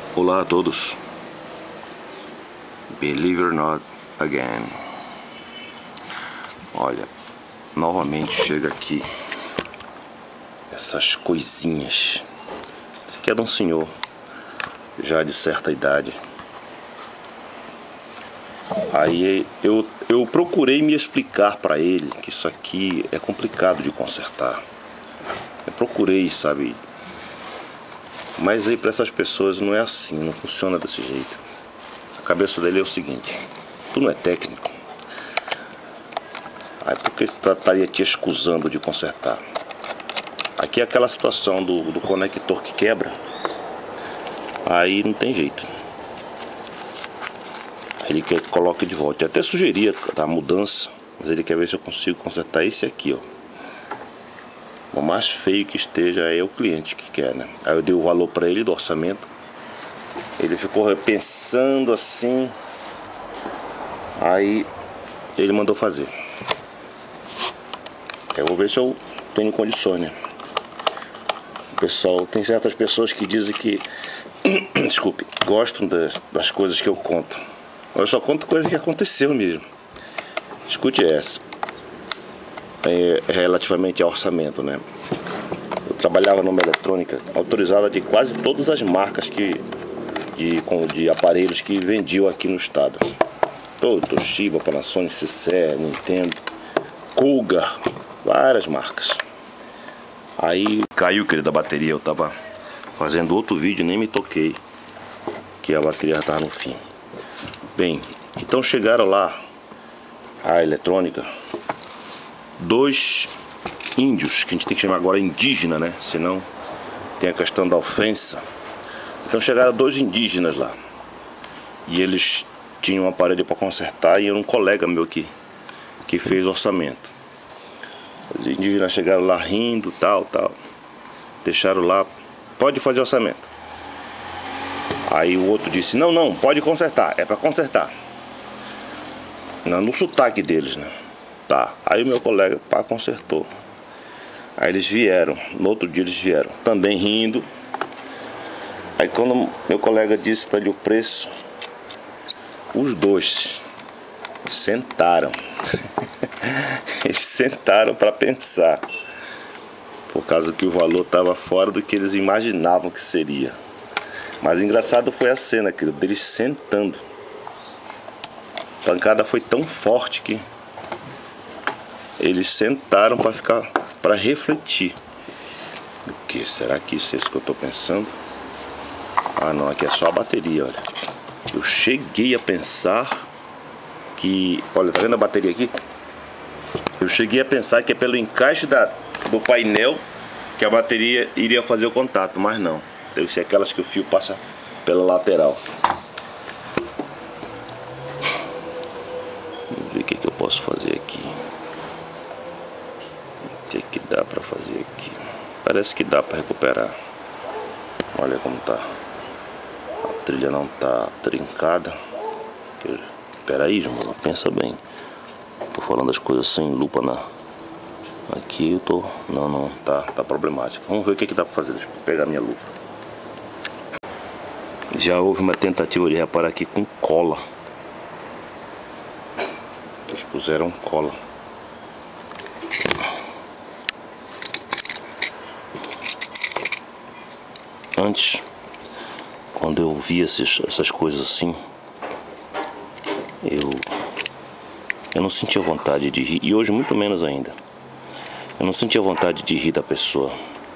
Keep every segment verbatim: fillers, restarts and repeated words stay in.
Olá a todos. Believe or not again. Olha, novamente chega aqui essas coisinhas. Esse aqui é de um senhor já de certa idade. Aí eu, eu procurei me explicar para ele que isso aqui é complicado de consertar. Eu procurei, sabe? Mas aí para essas pessoas não é assim, não funciona desse jeito. A cabeça dele é o seguinte: tu não é técnico, aí por que você estaria te escusando de consertar? Aqui é aquela situação do, do conector que quebra. Aí não tem jeito. Ele quer que coloque de volta. Eu até sugeria a mudança, mas ele quer ver se eu consigo consertar esse aqui, ó. O mais feio que esteja é o cliente que quer, né? Aí eu dei o valor para ele do orçamento. Ele ficou pensando assim. Aí ele mandou fazer. Eu vou ver se eu tenho condições, né? O pessoal, tem certas pessoas que dizem que desculpe, gostam das, das coisas que eu conto. Eu só conto coisa que aconteceu mesmo. Escute essa. É, relativamente ao orçamento, né? Eu trabalhava numa eletrônica autorizada de quase todas as marcas que, de, com, de aparelhos que vendiam aqui no estado. Todo, Toshiba, Panasonic, C C E, Nintendo, Cougar, várias marcas. Aí caiu, querido, a bateria. Eu tava fazendo outro vídeo, nem me toquei que a bateria já tava no fim. Bem, então chegaram lá a eletrônica dois índios, que a gente tem que chamar agora indígena, né? Senão tem a questão da ofensa. Então chegaram dois indígenas lá. E eles tinham um aparelho para consertar e era um colega meu que, que fez o orçamento. Os indígenas chegaram lá rindo, tal, tal. Deixaram lá, pode fazer orçamento. Aí o outro disse, não, não, pode consertar, é para consertar. Não, no sotaque deles, né? Tá, aí o meu colega, pá, consertou. Aí eles vieram, no outro dia eles vieram, também rindo. Aí quando meu colega disse para ele o preço, os dois sentaram. Eles sentaram para pensar, por causa que o valor estava fora do que eles imaginavam que seria. Mas engraçado foi a cena, querido, deles sentando. A pancada foi tão forte que eles sentaram para ficar, para refletir. O que? Será que isso é isso que eu estou pensando? Ah não, aqui é só a bateria, olha. Eu cheguei a pensar que... Olha, tá vendo a bateria aqui? Eu cheguei a pensar que é pelo encaixe da, do painel que a bateria iria fazer o contato, mas não. Deve ser aquelas que o fio passa pela lateral. Vamos ver o que, que eu posso fazer aqui. O que, que dá pra fazer aqui? Parece que dá pra recuperar. Olha como tá. A trilha não tá trincada. Espera aí, João, pensa bem. Tô falando as coisas sem lupa na... Aqui eu tô... Não, não, tá, tá problemático. Vamos ver o que, que dá pra fazer. Deixa eu pegar minha lupa. Já houve uma tentativa de reparar aqui com cola. Eles puseram cola. Antes, quando eu via esses, essas coisas assim, eu, eu não sentia vontade de rir. E hoje muito menos ainda. Eu não sentia vontade de rir da pessoa.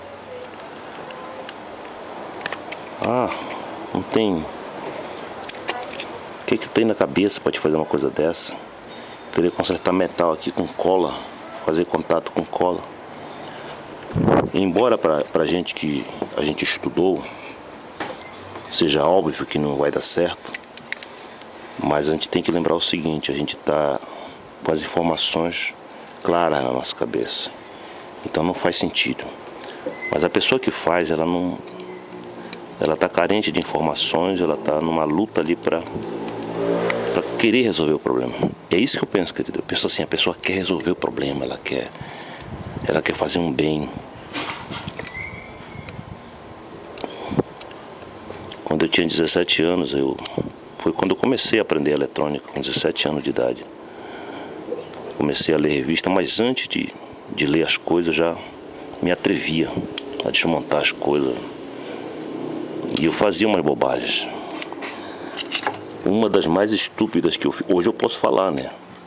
Ah, não tem... O que que tem na cabeça para te fazer uma coisa dessa? Querer consertar metal aqui com cola, fazer contato com cola. Embora pra, pra gente que a gente estudou, seja óbvio que não vai dar certo, mas a gente tem que lembrar o seguinte: a gente tá com as informações claras na nossa cabeça, então não faz sentido. Mas a pessoa que faz, ela não... Ela tá carente de informações, ela tá numa luta ali pra, pra querer resolver o problema. É isso que eu penso, querido. Eu penso assim, a pessoa quer resolver o problema, ela quer, ela quer fazer um bem. Quando eu tinha dezessete anos, eu, foi quando eu comecei a aprender eletrônica, com dezessete anos de idade. Comecei a ler revista, mas antes de, de ler as coisas, já me atrevia a desmontar as coisas. E eu fazia umas bobagens. Uma das mais estúpidas que eu fiz, hoje eu posso falar, né?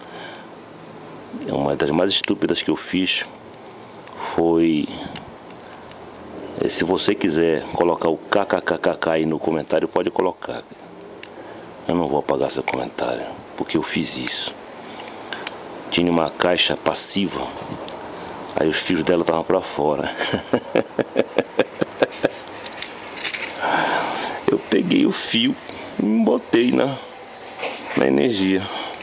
Uma das mais estúpidas que eu fiz foi... Se você quiser colocar o kkkk aí no comentário, pode colocar. Eu não vou apagar seu comentário, porque eu fiz isso. Tinha uma caixa passiva, aí os fios dela estavam pra fora. Eu peguei o fio e me botei na, na energia.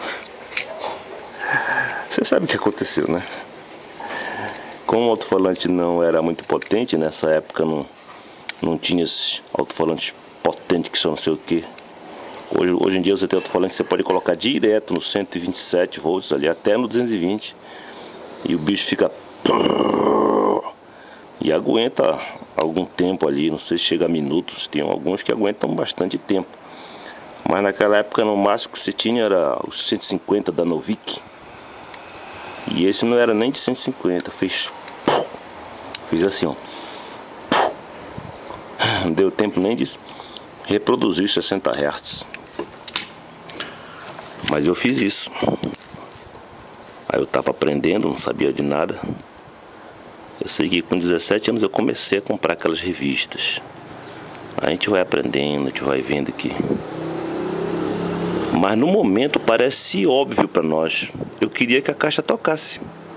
Você sabe o que aconteceu, né? Como o alto-falante não era muito potente, nessa época não, não tinha esses alto-falantes potentes que são não sei o que. Hoje, hoje em dia você tem alto-falante que você pode colocar direto no cento e vinte e sete volts ali, até no duzentos e vinte. E o bicho fica... E aguenta algum tempo ali, não sei se chega a minutos, tem alguns que aguentam bastante tempo. Mas naquela época no máximo que você tinha era os cento e cinquenta da Novik. E esse não era nem de cento e cinquenta, fez... Fiz assim, ó. Não deu tempo nem de reproduzir sessenta hertz. Mas eu fiz isso. Aí eu tava aprendendo, não sabia de nada. Eu sei que com dezessete anos eu comecei a comprar aquelas revistas. Aí a gente vai aprendendo, a gente vai vendo que... Mas no momento parece óbvio para nós. Eu queria que a caixa tocasse.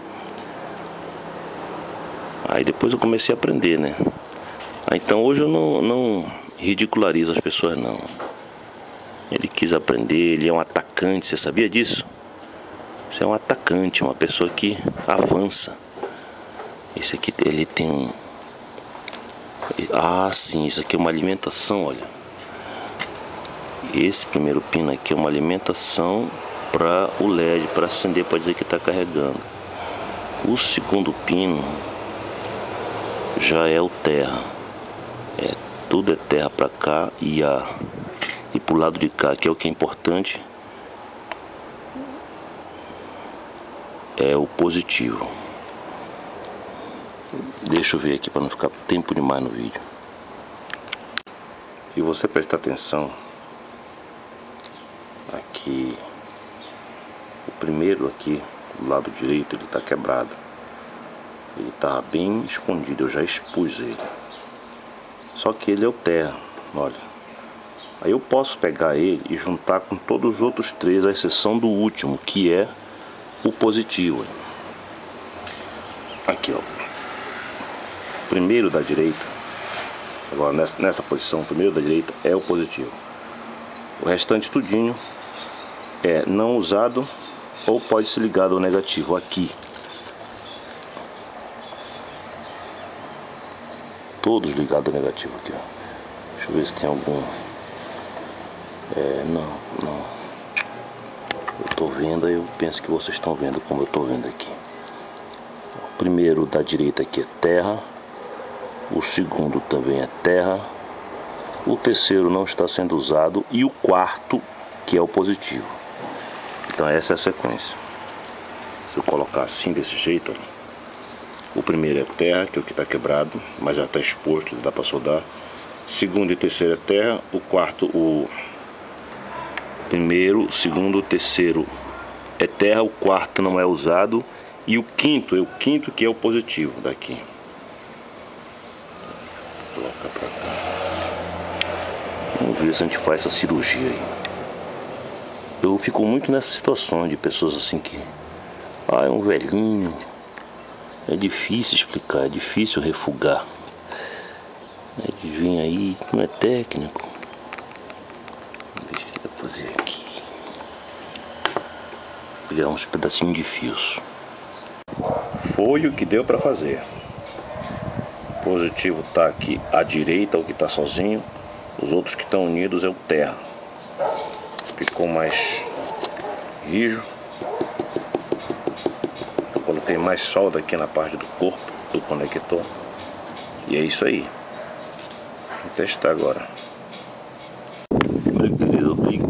Aí depois eu comecei a aprender, né? Aí, então hoje eu não, não ridicularizo as pessoas, não. Ele quis aprender, ele é um atacante, você sabia disso? Você é um atacante, uma pessoa que avança. Esse aqui, ele tem um... Ah, sim, isso aqui é uma alimentação, olha. Esse primeiro pino aqui é uma alimentação para o L E D, para acender, para dizer que está carregando. O segundo pino já é o terra. É, tudo é terra para cá e a e pro lado de cá, que é o que é importante, é o positivo. Deixa eu ver aqui para não ficar tempo demais no vídeo. Se você prestar atenção aqui, o primeiro aqui do lado direito ele está quebrado. Ele estava bem escondido, eu já expus ele. Só que ele é o terra, olha. Aí eu posso pegar ele e juntar com todos os outros três, à exceção do último, que é o positivo. Aqui, ó. O primeiro da direita, agora nessa, nessa posição, o primeiro da direita é o positivo. O restante tudinho é não usado ou pode ser ligado ao negativo aqui. Todos ligados ao negativo aqui, ó. Deixa eu ver se tem algum. É, não, não. Eu tô vendo, eu penso que vocês estão vendo como eu tô vendo aqui. O primeiro da direita aqui é terra. O segundo também é terra. O terceiro não está sendo usado. E o quarto, que é o positivo. Então essa é a sequência. Se eu colocar assim, desse jeito, ó. O primeiro é terra, que é o que está quebrado, mas já está exposto, dá para soldar. Segundo e terceiro é terra. O quarto, o primeiro, segundo, terceiro é terra. O quarto não é usado. E o quinto é o quinto que é o positivo daqui. Vou colocar para cá. Vamos ver se a gente faz essa cirurgia aí. Eu fico muito nessa situação de pessoas assim que... Ah, é um velhinho... É difícil explicar, é difícil refugar. É de vir aí, não é técnico. Deixa eu fazer aqui. Pegar uns pedacinhos de fios. Foi o que deu para fazer. O positivo tá aqui à direita, o que tá sozinho. Os outros que estão unidos é o terra. Ficou mais rijo. Coloquei mais solda aqui na parte do corpo do conector. E é isso aí. Vou testar agora.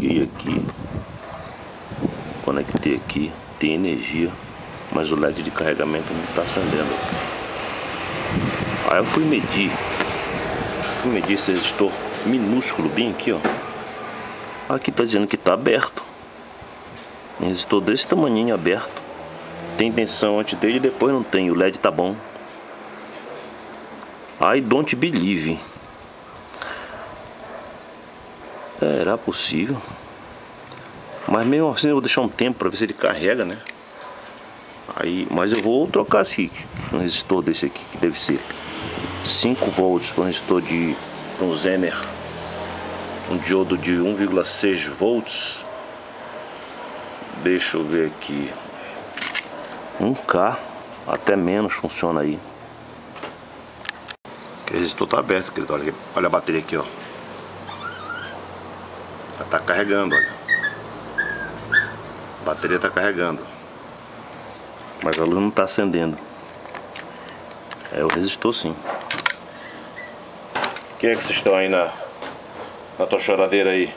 liguei aqui, conectei aqui, tem energia, mas o L E D de carregamento não está acendendo. Aí eu fui medir, fui medir esse resistor minúsculo bem aqui, ó. Aqui tá dizendo que tá aberto. Um resistor desse tamanhinho aberto. Tem tensão antes dele e depois não tem. O L E D tá bom. I don't believe. Era possível. Mas mesmo assim eu vou deixar um tempo para ver se ele carrega, né? Aí, mas eu vou trocar esse um resistor desse aqui, que deve ser cinco volts para um resistor de um Zener, um diodo de um vírgula seis volts. Deixa eu ver aqui, um K, até menos funciona aí. O resistor tá aberto, querido. Olha, olha a bateria aqui, ó. Já tá carregando, olha. A bateria tá carregando, mas a luz não tá acendendo. É o resistor, sim. Quem é que vocês estão aí na, na tua choradeira aí?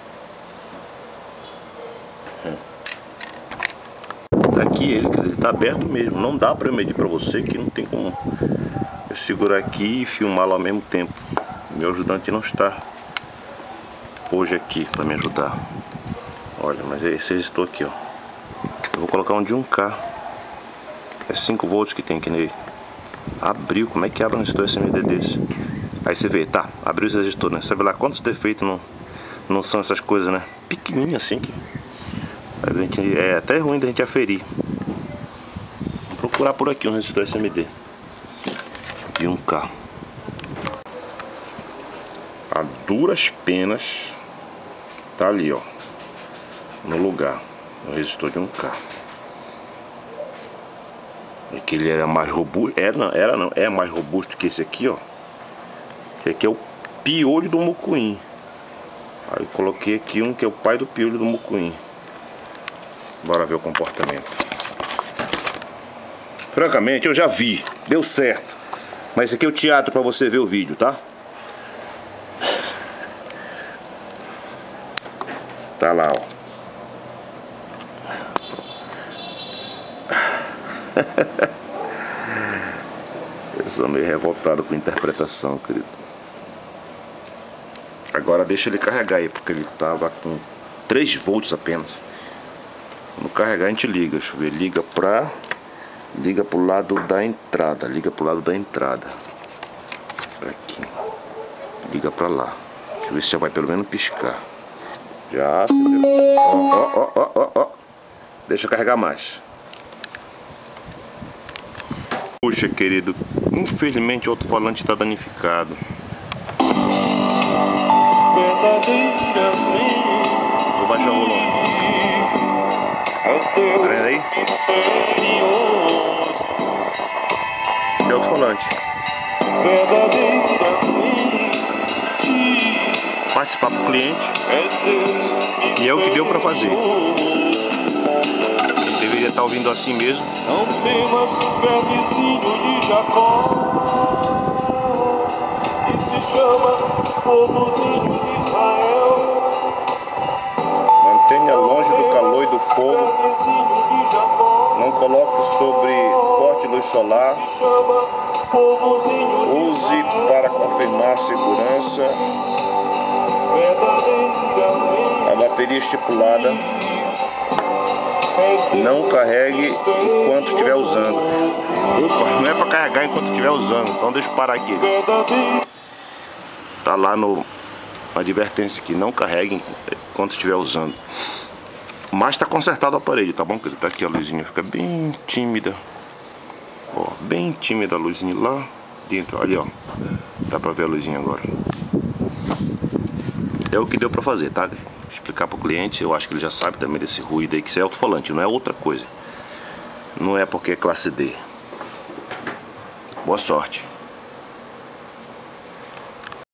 Tá aqui ele, ele tá aberto mesmo. Não dá pra eu medir pra você, que não tem como eu segurar aqui e filmá-lo ao mesmo tempo. Meu ajudante não está hoje aqui pra me ajudar. Olha, mas é esse resistor aqui, ó. Eu vou colocar um de um K. É cinco volts que tem aqui nele. Abriu, como é que abre um resistor S M D desse? Aí você vê, tá, abriu esse resistor, né? Sabe lá quantos defeitos não, não são essas coisas, né? Pequenininho assim que a gente, é até ruim da gente aferir. Vou procurar por aqui um resistor S M D de um K. A duras penas tá ali, ó, no lugar, um resistor de um K. E que ele era mais robusto, era não, era não, é mais robusto que esse aqui, ó. Esse aqui é o piolho do mucuim. Aí coloquei aqui um que é o pai do piolho do mucuim. Bora ver o comportamento. Francamente, eu já vi, deu certo. Mas esse aqui é o teatro para você ver o vídeo, tá? Tá lá, ó. Eu sou meio revoltado com a interpretação, querido. Agora deixa ele carregar aí, porque ele tava com três volts apenas. Quando carregar a gente liga, deixa eu ver, liga pra... Liga pro lado da entrada, liga pro lado da entrada. Aqui. Liga pra lá. Deixa eu ver se já vai pelo menos piscar. Já acendeu. Ó, ó, ó, ó, ó. Deixa eu carregar mais. Puxa, querido, infelizmente o alto-falante está danificado. Vou baixar o volume. Tá vendo aí? Esse é o alto-falante. Participar pro cliente. E é o que deu pra fazer. Deveria estar ouvindo assim mesmo. Não temas, vermezinho de Jacó, que se chama povozinho de Israel. Mantenha longe do calor e do fogo. Não coloque sobre forte luz solar. Use para confirmar a segurança. A bateria estipulada. Não carregue enquanto estiver usando. Opa, não é para carregar enquanto estiver usando. Então deixa eu parar aqui. Tá lá no advertência aqui, não carregue enquanto estiver usando. Mas tá consertado o aparelho, tá bom? Tá aqui a luzinha, fica bem tímida. Ó, bem tímida a luzinha lá dentro. Ali, ó. Dá pra ver a luzinha agora. É o que deu pra fazer, tá? Explicar pro cliente, eu acho que ele já sabe também desse ruído aí, que isso é alto-falante, não é outra coisa. Não é porque é classe D. Boa sorte.